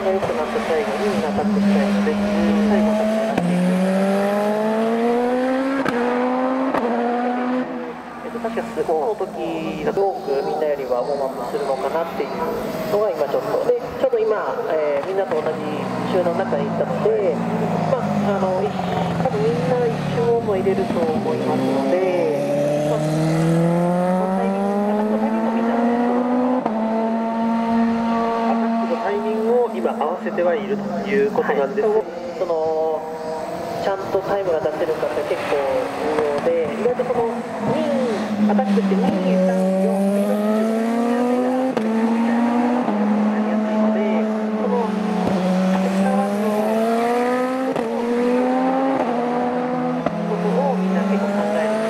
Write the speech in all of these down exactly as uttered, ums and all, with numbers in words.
ンが良くなった最後にみんなアタックしたいので、最後アタックになっていく。確かスコーの時だと多くみんなよりはウォームアップするのかなっていうのが今ちょっとでちょうど今、えー、みんなと同じ集団の中に行ったので、まあ、あの多分みんな一瞬ウォームを入れると思いますので、まあ、アタックのタイミングを今合わせてはいるということなんです、はい、そのちゃんとタイムが出せるかって結構重要で、意外とそのにアタックしてに、さん、よん、スピードっていうのがやりやすいので、そのセクターワンのことをみんな結構考える。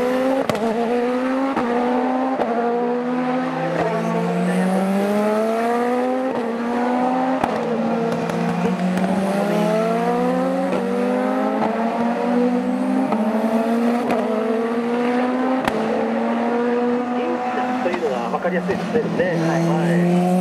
分かりやすいですね。はい。はい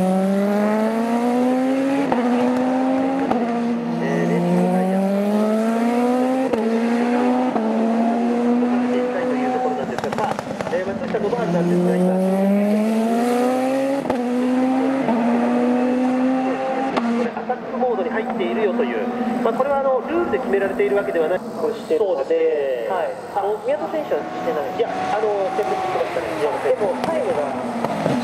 まあこれはあのルールで決められているわけではないとしてるので、はい、あの宮戸選手はしてない。いや、あのセットしてましたね。でもタイムが。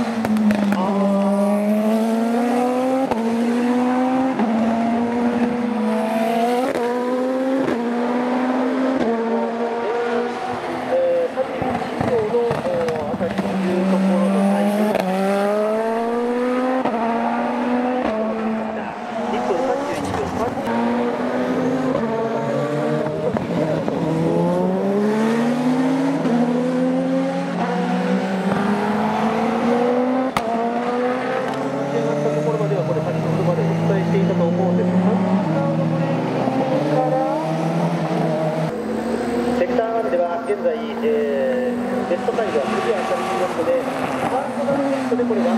現在、えー、ベストタイムはクリアされていますので、パーソナルベストでこれは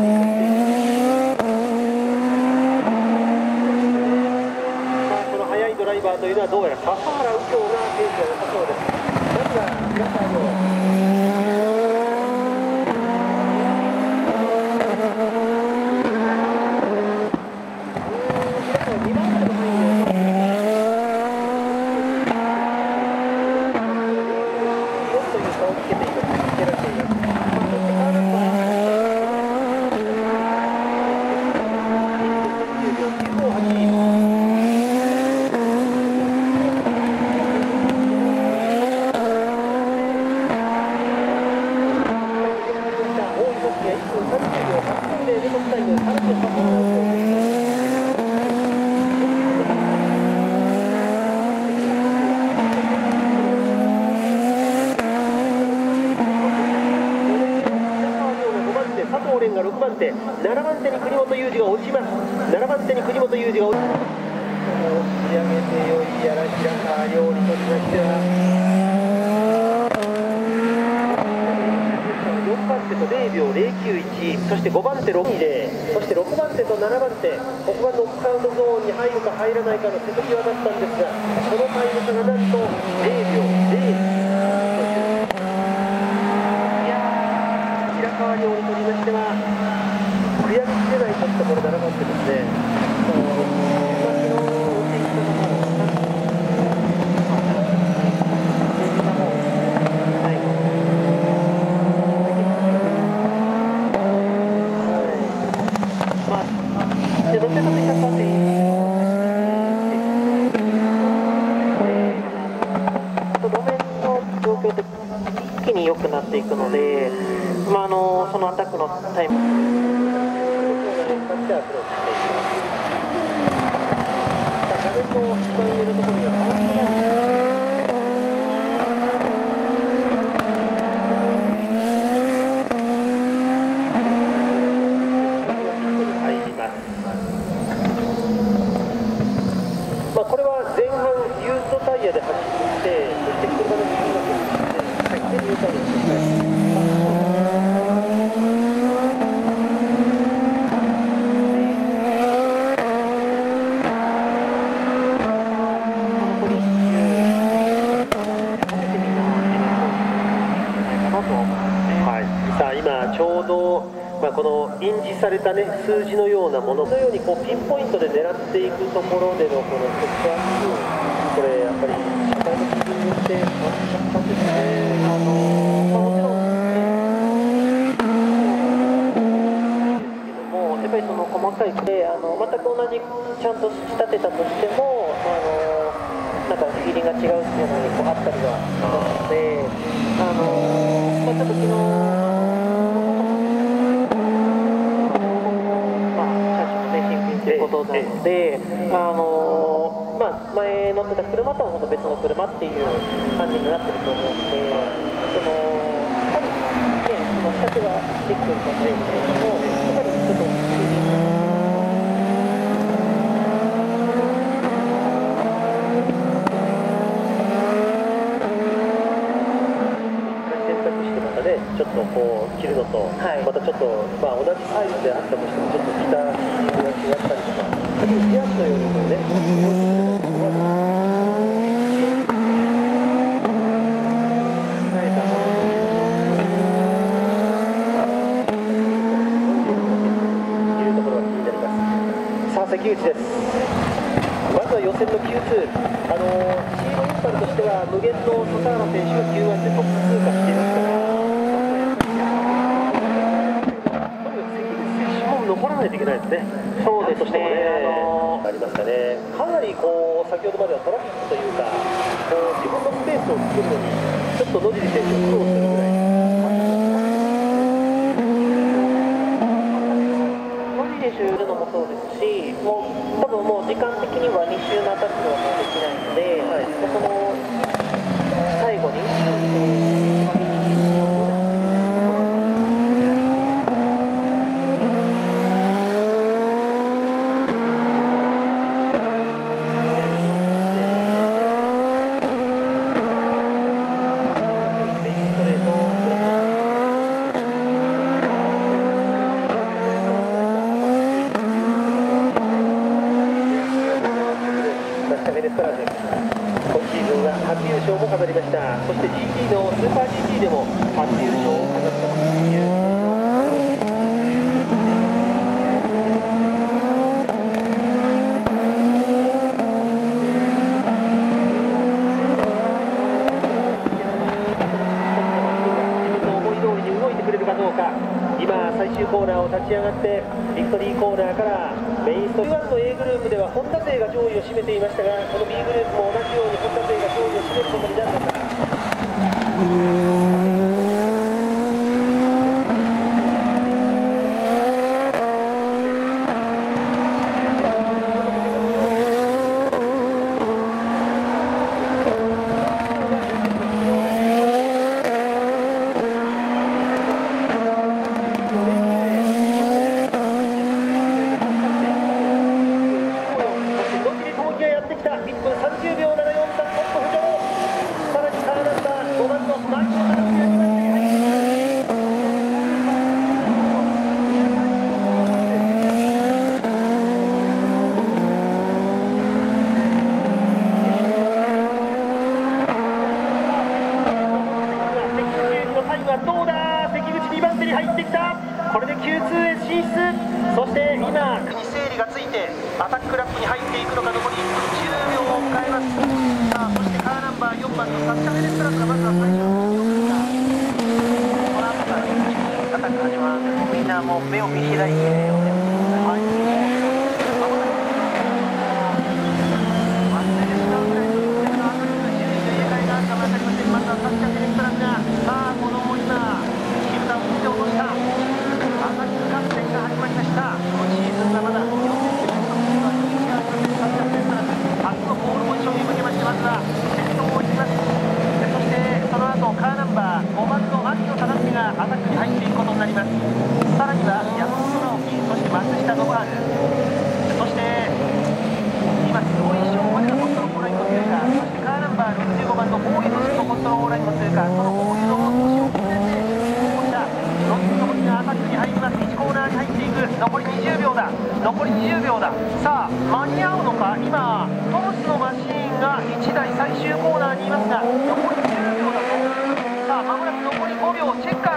その速いドライバーというのはどうやら笹原右京がペースが良さそうです。まずは平川亮。がろくばん手、ななばん手に国本裕二が落ちます。ななばん手に国本裕二が落ちます。押し上げてよいやら平川亮にとりましてはよんばん手とぜろびょうぜろきゅういち、そしてごばん手ろくにぜろ、そしてろくばん手とななばん手、ここがノックアウトゾーンに入るか入らないかの瀬戸際だったんですが、そのタイム差がなんとぜろびょうぜろいち。平川亮にとりましては悔やみきれないといったところななばん手ですね。一気に良くなっていくので、まあ、あのそのアタックのタイムまあこれは前半ユーストタイヤで走って、そして車の右の方に入ってニュートラルにしてちょうど、まあ、この印字された、ね、数字のようなもののようにこうピンポイントで狙っていくところでのこの血圧、これやっぱり社会の基準によって変わったんですね。あのまあ、もちろんやっぱりその細かいであの全く同じちゃんと仕立てたとしてもあのなんか握りが違うっていうのが結構あったりはしますのであの、まあ、ちょっと昨日まあ車種のね新品ということなのであの、まあ、前乗ってた車とは本当別の車っていう感じになってると思うのでその多分ねその仕立てはできてると思うんですけれどもやっぱりちょっとちょっとこう切るのと、はい、またちょっと、まあ、同じサイズであったとしてもちょっと着た理由が違ったりとかピアスのようにもねいうところが気になります。さあ関口です。まずは予選の キューツー、あのシードインパルとしては無限の笹原選手が キューワン でトップ通過していますから残らないといけないですね。 そうですね。 あのー、ありましたね。かなりこう先ほどまではトラフィックというか、こう自分のスペースを作るのにちょっと野尻選手苦労するぐらい。 野尻選手いるのもそうですし、もう多分もう時間的にはに周のアタックはもうできないので、はい、その最後に。 そして ジーティー のスーパー ジーティー でも初優勝を飾ったという。思い通りに動いてくれるかどうか。今最終コーナーを立ち上がってビクトリーコーナーからメインストリートの エー グループではホンダ勢が上位を占めていましたがこの ビー グループも同じようにホンダ勢が上位を占めることになるのか。これで キューツー へ進出。そして今整理がついてアタックラップに入っていくのか。残りじゅうびょうを迎えます。さあそしてカーナンバーよんばんのサッチャ・メレストラスがまずは最初のこの後からアタック始まる。みんなもう目を見開いてアタックに入っていくことになります。さらには山本直樹、そして松下信治、そして今すごい賞までのコントロールラインを通過、そしてカーナンバーろくじゅうごばんの大井のコントロールラインを通過、その大井の少し遅れてこうしたロッツの森がアタックに入ります。いちコーナーに入っていく。残りにじゅうびょうだ。残りにじゅうびょうだ。さあ間に合うのか。今トムスのマシーンがいちだい最終コーナーにいますが残りじゅうびょうだと。さあ間もなく残りごびょう。チェッカーが出てしまう。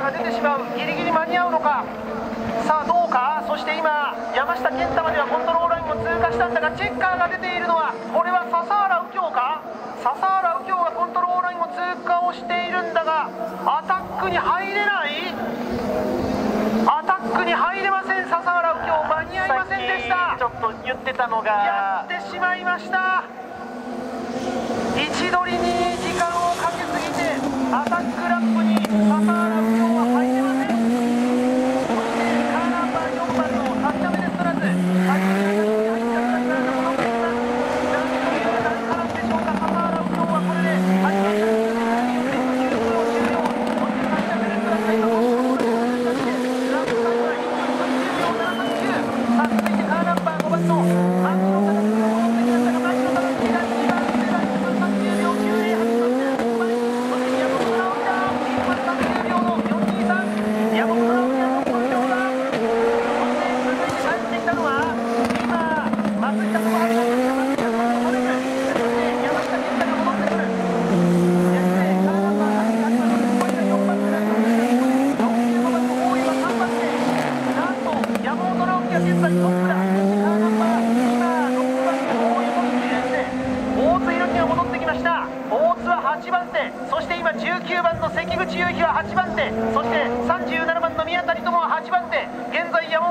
まう。ギリギリ間に合うのか。さあどうか。そして今山下健太まではコントロールラインを通過したんだが、チェッカーが出ているのはこれは笹原右京か。笹原右京がコントロールラインを通過をしているんだが、アタックに入れない。アタックに入れません。笹原右京間に合いませんでした。 ちょっと言ってたのがやってしまいました。位置取りに時間をかけすぎてアタックラップに笹原右京は入れません。そしてカーナンバーよんばんのタッチャメデストラズ、先に入ったから戻ってきます。何という何からでしょうか。笹原右京はこれで入りました。きゅうふん終了。そしてタッチャメデストラズが今ラップタイムはいっぷんさんじゅうびょうななさんきゅう。さあ続いてカーナンバーごばんの牧野忠が戻ってきましたが、牧野忠がにばん手がいっぷんさんじゅうびょうきゅうぜろはちばん手がごばん、そして山本直美だいっぷんさんじゅうびょうのよんにーさん、山本直美がよんばん手をだ。そして続いて帰ってきたのは今松下智春がいました。松下智春がそして山下健太が戻ってくる。ですね、カーナンバーはちがあります。これがよんばん手だったんですが、ろくじゅうごばんの大井はさんばん手。なんと山本直美が現在トップだ。そしてカーナンバー今ろくばん手大井を持っているんで、大津弘樹が戻ってきました。大津ははちばん手、そして今じゅうきゅうばんの関口雄飛ははちばん手、そしてさんじゅうななばんの宮谷友ははちばん手。現在山本